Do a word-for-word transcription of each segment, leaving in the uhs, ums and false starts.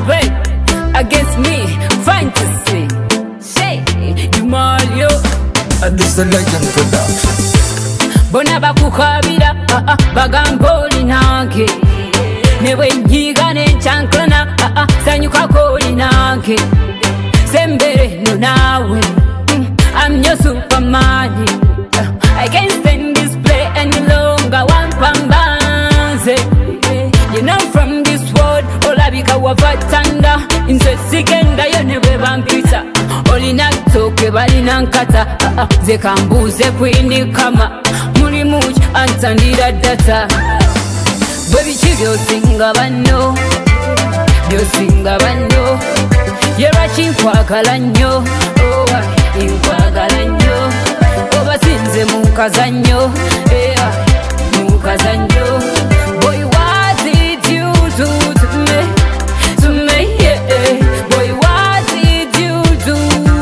bet against me, fantasy. Say, you Mario. And this the Legend Production. Bona bakukabira, ah ah, bagamboli nange. Newe nyiga ne chanklana, ah ah, sanyuka koli nange. Sembere no nawe, I'm your Superman. I can't stand this play any longer. One pambanze, you know from this world. Olabika wavatanda, inse sikenda yenewe vampita. Olina toke balina nkata, zekambuze kwini kama muli much antandira data. Baby chibyo singa bano, byo singa bano. Yera chinkwagala nnyo, oh inkwagala nnyo. Oba sinze mukaza nnyo, eh mukaza nnyo. Boy what did you do to me, to me, yeah. Boy what did you do,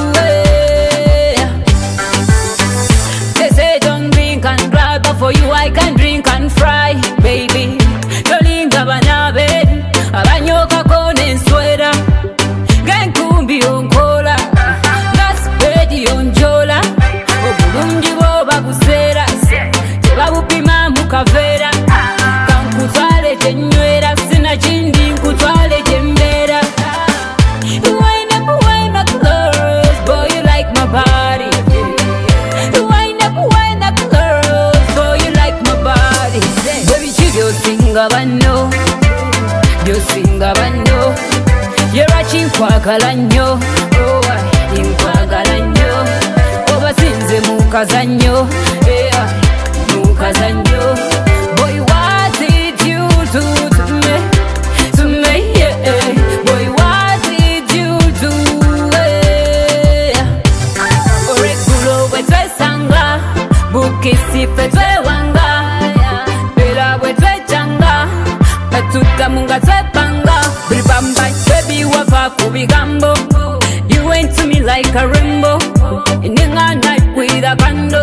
eh. They say don't drink and drive, but for you I can drink and fry, baby. Tolinga banabe, abanyoka kone nswera. Genkumbi onkola, gaspedi onjola. Obulungi boba busera, tebabupima mukavera. Kankutwale gyenywera, sina kindi nkutwale gyembera. Wind up, wind up close, boy you like my body. Wind up, wind up close, boy you like my body. Baby chibyo singa bano, byo singa bano. Yera chinkwagala nnyo, oh inkwagala nnyo. Oba sinze mukaza nnyo, eh mukaza nnyo. Boy what did you do to me, to me, yeah. Boy what did you do, eh. Oregulo wetwe sanga, bukisi fetwe wanga. Bela wetwe changa, batuta munga twe panga. Bribamba baby wava kubigambo. You went to me like a rainbow, in the night with a candle.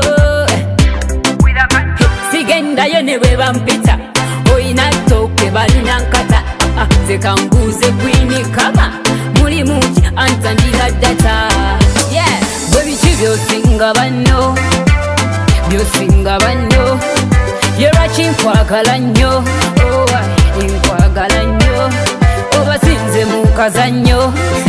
Sigenda yenewe vampita, oina toke balina nkata. Zekambuze kwini kama muli muchi antandira data. Yeah, baby chibyo singa bano, byo singa bano. Yera chinkwagala nnyo, oh inkwagala nnyo. Oba sinze mukaza nnyo.